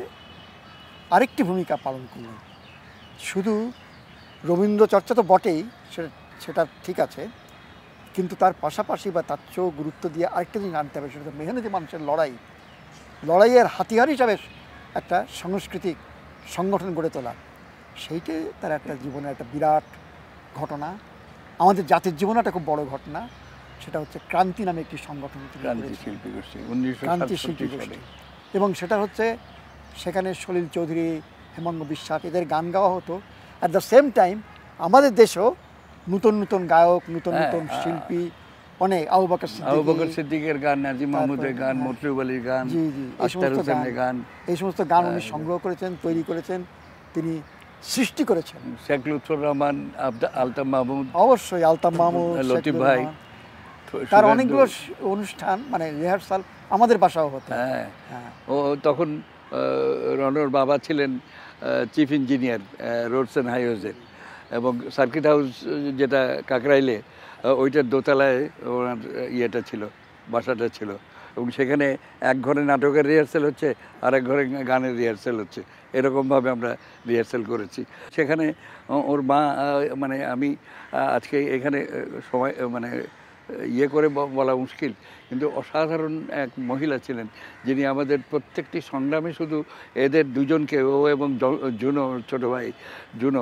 আরেকটি ভূমিকা পালন করলেন। শুধু রবীন্দ্র চর্চা তো বটেই, সেটা সেটা ঠিক আছে, কিন্তু তার পাশাপাশি বা তার চেয়েও গুরুত্ব দিয়ে আরেকটা জিনিস আনতে হবে, সেটা মেহনতি মানুষের লড়াই, লড়াইয়ের হাতিয়ার হিসাবে একটা সাংস্কৃতিক সংগঠন গড়ে তোলা। সেইটাই তার একটা জীবনের একটা বিরাট ঘটনা, আমাদের জাতির জীবনে একটা খুব বড় ঘটনা। সেটা হচ্ছে ক্রান্তি নামে একটি সংগঠন তিনি ক্রান্তি গড়েছিলেন। শিল্পী গোষ্ঠী উনিশশো ক্রান্তি সাতষট্টি শিল্পী সালে। গোষ্ঠী, এবং সেটা হচ্ছে সেখানে সলিল চৌধুরী, হেমঙ্গ বিশ্বাস, এদের গান গাওয়া হতো। অ্যাট দ্য সেম টাইম আমাদের দেশেও নতুন নতুন গায়ক, নতুন হ্যাঁ, নতুন শিল্পী, অনেক আবু বকর আবু বকর সিদ্দিকী, সিদ্দিকের গান, নাজিম মাহমুদের গান, হ্যাঁ। মতলুব আলীর গান, জি জি এই আখতার সমস্ত হোসেনের গান, গান, এই সমস্ত গান উনি সংগ্রহ করেছেন, তৈরি করেছেন, তিনি সৃষ্টি করেছেন। শেখ লুৎফর রহমান, আবদা- আলতাফ মাহমুদ, অবশ্যই আলতাফ মাহমুদ, শেখ লতিফ লতিফ ভাই, রহমান। সুরেন্দ্র- তার অনেকগুলো স- অনুষ্ঠান মানে রিহার্সাল আমাদের বাসাও হতো। হ্যাঁ, হ্যাঁ। ও তখন আহ, রনর বাবা ছিলেন চিফ ইঞ্জিনিয়ার রোডস অ্যান্ড হাইওয়েজের, এবং সার্কিট হাউস যেটা কাকরাইলে, আহ, ওইটার দোতলায় ওনার ইয়েটা ছিল, বাসাটা ছিল, এবং সেখানে এক ঘরে নাটকের রিহার্সেল হচ্ছে, আর এক ঘরে গানের রিহার্সেল হচ্ছে, এরকমভাবে আমরা রিহার্সেল করেছি। সেখানে ও- ওর মা, আহ, মানে আমি আহ, আজকে এখানে আহ, সময় আহ, মানে ইয়ে করে ব- বলা মুশকিল, কিন্তু অসাধারণ এক মহিলা ছিলেন, যিনি আমাদের প্রত্যেকটি সংগ্রামে শুধু এদের দুজনকে, ও এবং জ- জুনো, ছোটো ভাই জুনো,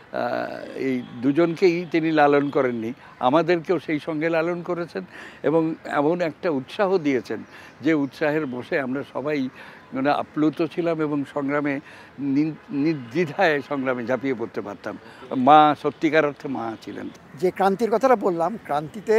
আহ, এই দুজনকেই তিনি লালন করেননি, আমাদেরকেও সেই সঙ্গে লালন করেছেন, এবং এমন একটা উৎসাহ দিয়েছেন যে উৎসাহের বসে আমরা সবাই মানে আপ্লুত ছিলাম, এবং সংগ্রামে নি- নির্দ্বিধায় সংগ্রামে ঝাঁপিয়ে পড়তে পারতাম। মা সত্যিকার অর্থে মা ছিলেন। যে ক্রান্তির কথাটা বললাম, ক্রান্তিতে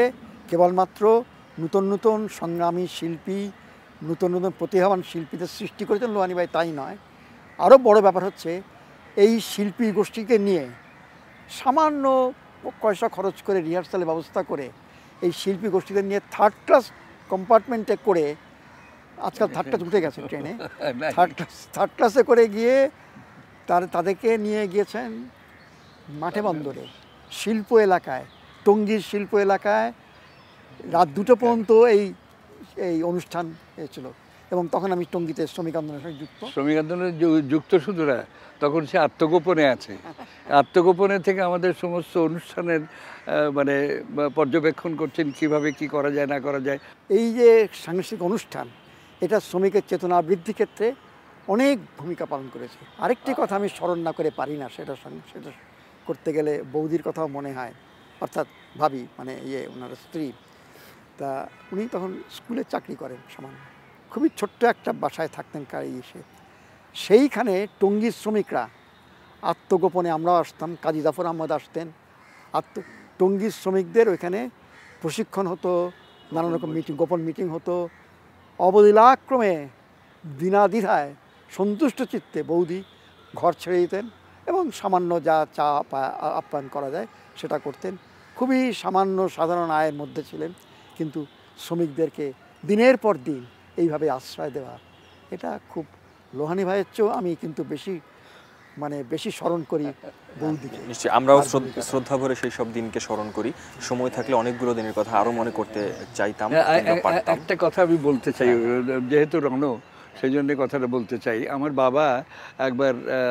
কেবলমাত্র নূতন নূতন সংগ্রামী শিল্পী, নূতন নূতন প্রতিভাবান শিল্পীদের সৃষ্টি করেছেন লোহানী ভাই তাই নয়, আরও বড় ব্যাপার হচ্ছে এই শিল্পী গোষ্ঠীকে নিয়ে সামান্য পয়সা খরচ করে রিহার্সালের ব্যবস্থা করে এই শিল্পী গোষ্ঠীদের নিয়ে থার্ড ক্লাস কম্পার্টমেন্টে করে, আজকাল থার্ড ক্লাস উঠে গেছে ট্রেনে, থার্ড ক্লাস থার্ড ক্লাসে করে গিয়ে তার তাদেরকে নিয়ে গিয়েছেন মাঠে বন্দরে, শিল্প এলাকায়, টঙ্গীর শিল্প এলাকায় রাত দুটো পর্যন্ত এই এই অনুষ্ঠান হয়েছিল। এবং তখন আমি টঙ্গীতে শ্রমিক আন্দোলনের সঙ্গে যুক্ত। শ্রমিক আন্দোলনে যুক্ত শুধু না, তখন সে আত্মগোপনে আছে। আত্মগোপনে থেকে আমাদের সমস্ত অনুষ্ঠানের মানে পর্যবেক্ষণ করছেন, কিভাবে কি করা যায় না করা যায়। এই যে সাংস্কৃতিক অনুষ্ঠান, এটা শ্রমিকের চেতনা বৃদ্ধি ক্ষেত্রে অনেক ভূমিকা পালন করেছে। আরেকটি কথা আমি স্মরণ না করে পারি না, সেটা সেটা করতে গেলে বৌদির কথাও মনে হয়, অর্থাৎ ভাবি মানে ইয়ে ওনার স্ত্রী। তা উনি তখন স্কুলে চাকরি করেন সামান্য, খুবই ছোট্ট একটা বাসায় থাকতেন কারি এসে। সেইখানে টঙ্গীর শ্রমিকরা আত্মগোপনে, আমরাও আসতাম, কাজী জাফর আহমদ আসতেন, আত্ম টঙ্গীর শ্রমিকদের ওইখানে প্রশিক্ষণ হতো, নানান রকম মিটিং, গোপন মিটিং হতো। অবলীলাক্রমে দিনাদ্বিধায় সন্তুষ্ট চিত্তে বৌদি ঘর ছেড়ে দিতেন এবং সামান্য যা চা আপ্যায়ন করা যায় সেটা করতেন। খুবই সামান্য সাধারণ আয়ের মধ্যে ছিলেন, কিন্তু শ্রমিকদেরকে দিনের পর দিন এইভাবে আশ্রয় দেওয়া, এটা খুব লোহানী ভাইয়ের চেয়েও আমি কিন্তু বেশি মানে বেশি স্মরণ করি বৌদিকে। নিশ্চয়ই আমরাও শ্রদ্ধা ভরে সেই সব দিনকে স্মরণ করি। সময় থাকলে অনেকগুলো দিনের কথা আরও মনে করতে চাইতাম। একটা কথা আমি বলতে চাই, যেহেতু রণ সেই জন্য কথাটা বলতে চাই। আমার বাবা একবার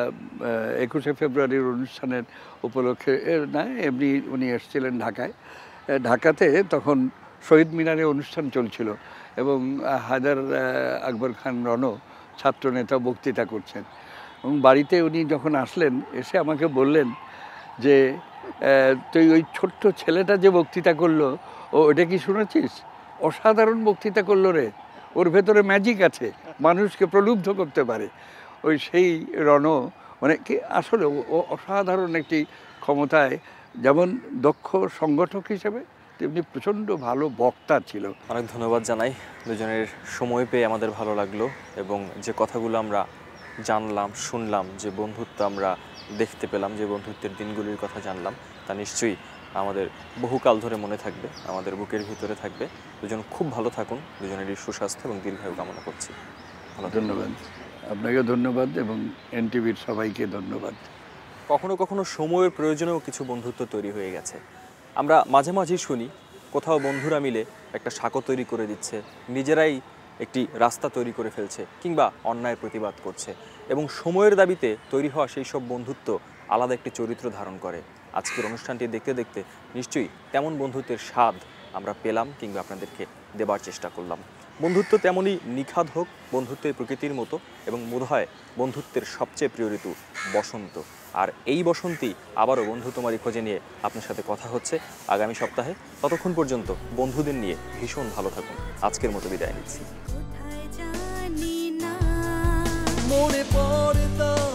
একুশে ফেব্রুয়ারির অনুষ্ঠানের উপলক্ষে না এমনি উনি এসেছিলেন ঢাকায়। ঢাকাতে তখন শহীদ মিনারে অনুষ্ঠান চলছিল এবং হায়দার আকবর খান রণ ছাত্রনেতা বক্তৃতা করছেন। এবং বাড়িতে উনি যখন আসলেন, এসে আমাকে বললেন যে তুই ওই ছোট্ট ছেলেটা যে বক্তৃতা করলো, ও ওটা কি শুনেছিস? অসাধারণ বক্তৃতা করলো রে, ওর ভেতরে ম্যাজিক আছে, মানুষকে প্রলুব্ধ করতে পারে। ওই সেই রণ মানে কি আসলে ও অসাধারণ একটি ক্ষমতায়, যেমন দক্ষ সংগঠক হিসেবে তেমনি প্রচণ্ড ভালো বক্তা ছিল। অনেক ধন্যবাদ জানাই দুজনের, সময় পেয়ে আমাদের ভালো লাগলো এবং যে কথাগুলো আমরা জানলাম, শুনলাম, যে বন্ধুত্ব আমরা দেখতে পেলাম, যে বন্ধুত্বের দিনগুলির কথা জানলাম, তা নিশ্চয়ই আমাদের বহুকাল ধরে মনে থাকবে, আমাদের বুকের ভিতরে থাকবে। দুজন খুব ভালো থাকুন, দুজনেরই সুস্বাস্থ্য এবং দীর্ঘায়ু কামনা করছি। ভালো, ধন্যবাদ। আপনাকে ধন্যবাদ এবং এনটিভির সবাইকে ধন্যবাদ। কখনো কখনো সময়ের প্রয়োজনেও কিছু বন্ধুত্ব তৈরি হয়ে গেছে। আমরা মাঝে মাঝেই শুনি কোথাও বন্ধুরা মিলে একটা সাঁকো তৈরি করে দিচ্ছে, নিজেরাই একটি রাস্তা তৈরি করে ফেলছে, কিংবা অন্যায় প্রতিবাদ করছে, এবং সময়ের দাবিতে তৈরি হওয়া সেই সব বন্ধুত্ব আলাদা একটি চরিত্র ধারণ করে। আজকের অনুষ্ঠানটি দেখতে দেখতে নিশ্চয়ই তেমন বন্ধুত্বের স্বাদ আমরা পেলাম কিংবা আপনাদেরকে দেবার চেষ্টা করলাম। বন্ধুত্ব তেমনই নিখাদ হোক, বন্ধুত্বের প্রকৃতির মতো, এবং বোধহয় বন্ধুত্বের সবচেয়ে প্রিয় ঋতু বসন্ত। আর এই বসন্তী আবারও বন্ধু তোমারই খোঁজে নিয়ে আপনার সাথে কথা হচ্ছে আগামী সপ্তাহে। ততক্ষণ পর্যন্ত বন্ধুদের নিয়ে ভীষণ ভালো থাকুন। আজকের মতো বিদায় নিচ্ছি। কোথায় জানি না মনে পড়ে তা